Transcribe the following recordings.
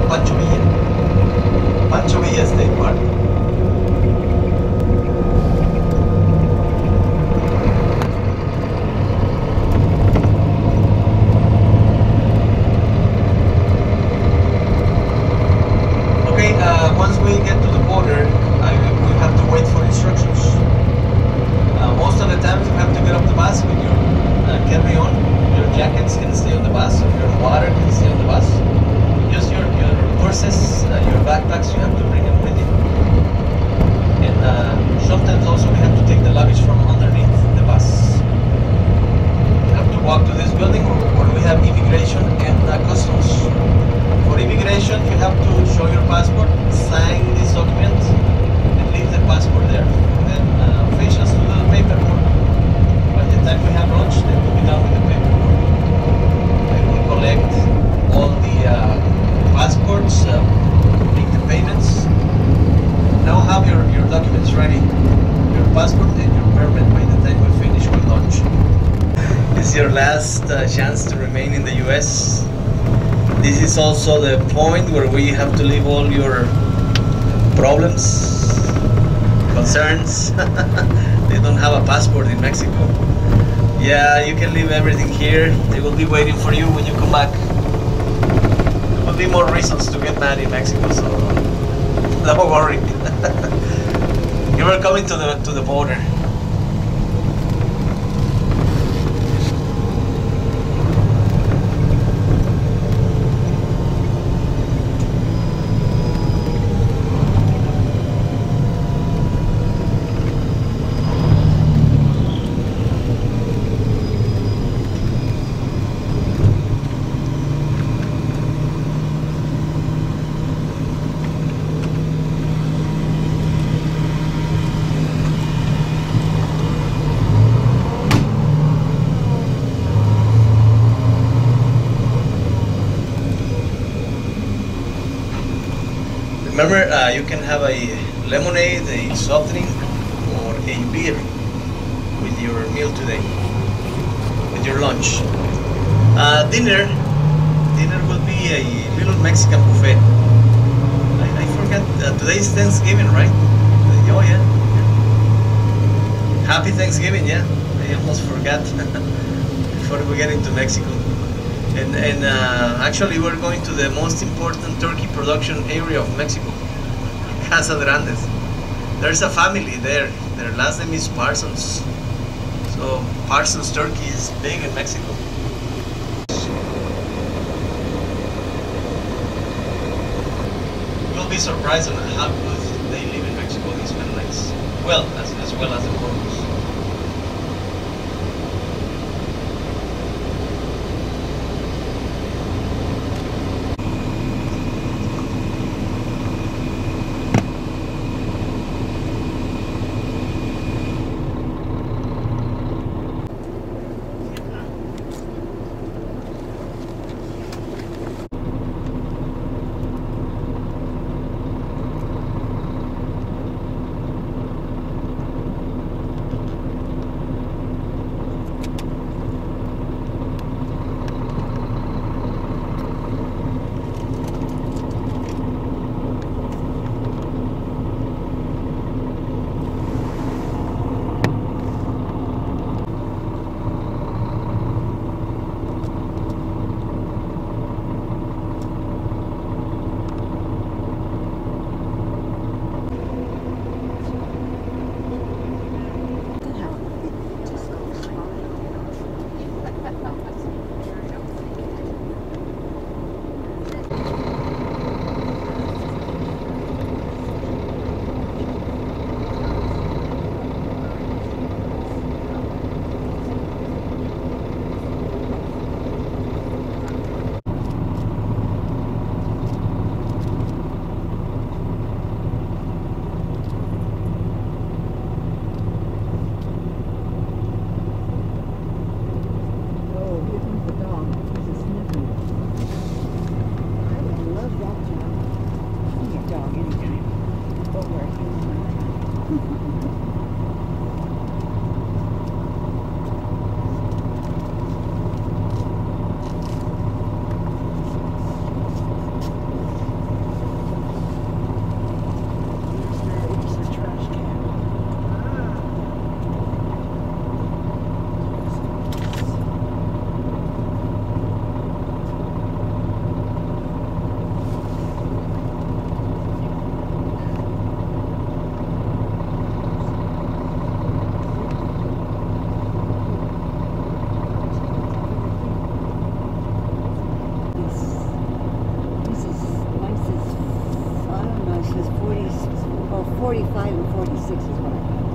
Pancho Villa. Pancho Villa State Park. Okay, once we get to the border, we have to wait for instructions. Most of the times you have to get off the bus with your carry-on. Your jackets can stay on the bus, your water can stay on the bus. Just your purses, your backpacks, you have to bring them with you. And sometimes also we have to take the luggage from underneath the bus. You have to walk to this building where we have immigration and customs. For immigration, you have to show your passport, sign this document, and leave the passport there. Then officials do the paperwork. By the time we have lunch, they will be done with the paperwork. They will collect all the passports, make the payments. Now have your documents ready, your passport and your permit by the time we finish with lunch. It's your last chance to remain in the US. This is also the point where we have to leave all your problems, concerns. They don't have a passport in Mexico. Yeah, you can leave everything here. They will be waiting for you when you come back. There will be more reasons to get mad in Mexico, so don't worry. You are coming to the border. Remember, you can have a lemonade, a soft drink, or a beer with your meal today, with your lunch. Dinner will be a little Mexican buffet. I forgot, today is Thanksgiving, right? Oh yeah. Happy Thanksgiving, yeah. I almost forgot before we get into Mexico. And actually we're going to the most important turkey production area of Mexico, Casa Grandes. There's a family there. Their last name is Parsons. So Parsons Turkey is big in Mexico. You'll be surprised on how good they live in Mexico, these Mennonites. Well, as well as the Mormons. 45 and 46 is what I have.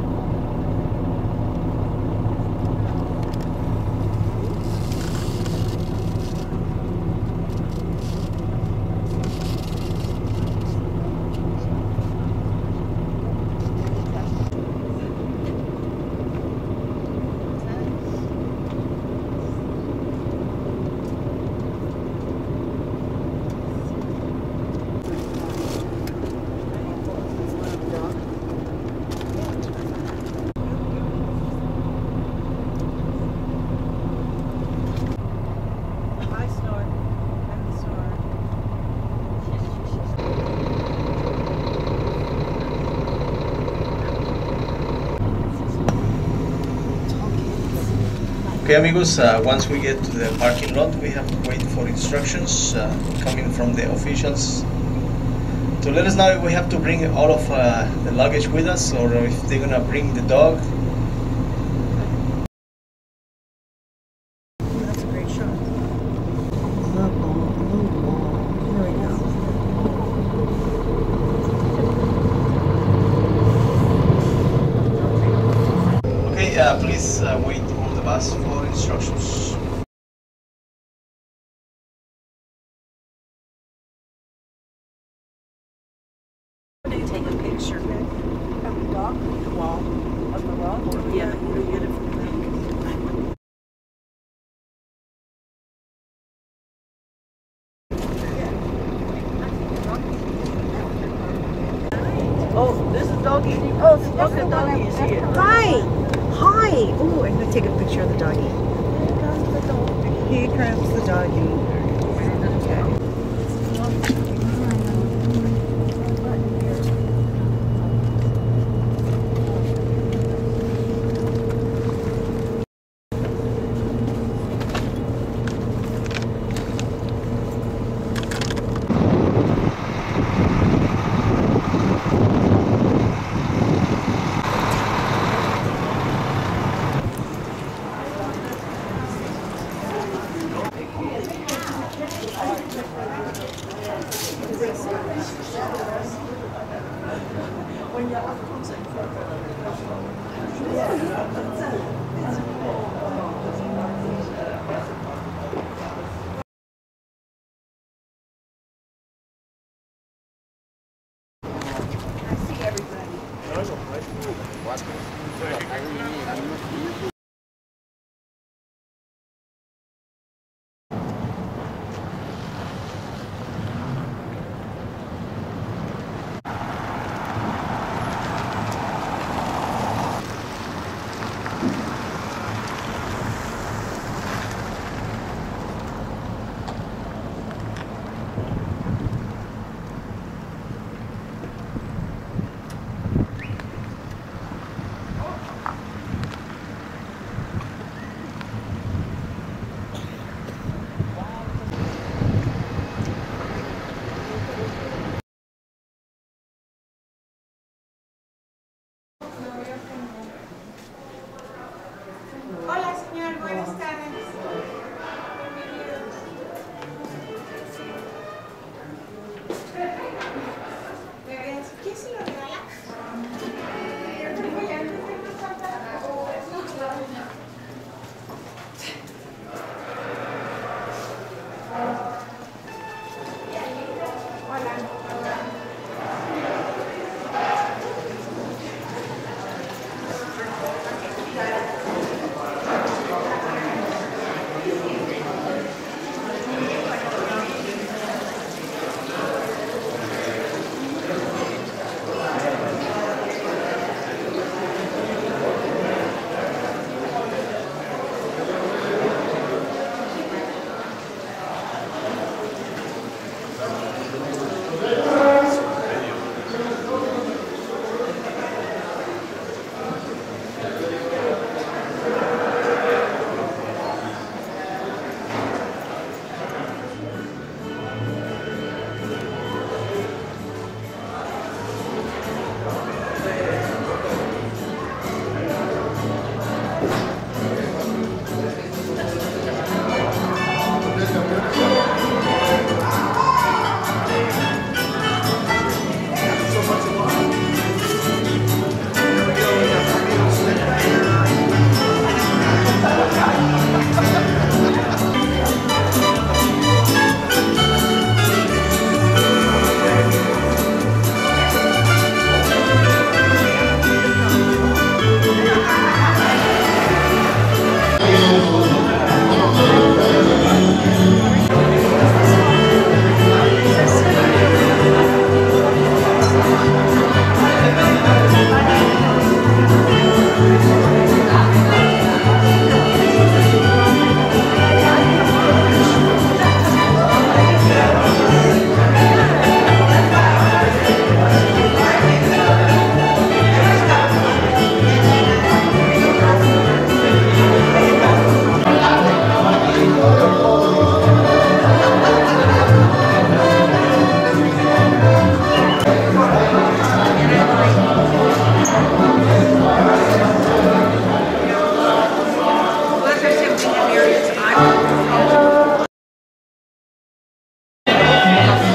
Okay, amigos, once we get to the parking lot, we have to wait for instructions coming from the officials to let us know if we have to bring all of the luggage with us or if they're gonna bring the dog. That's a great shot. There we go. Okay, please wait on the bus for instructions. Take a picture of the dog, the wall of the rock. Yeah, you get it from the back. Oh, this is Doggy. Oh, look at Doggy is here. Hi! Hi! Oh, I'm going to take a picture of the doggy. Here comes the doggy. Okay.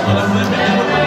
Bienvenido.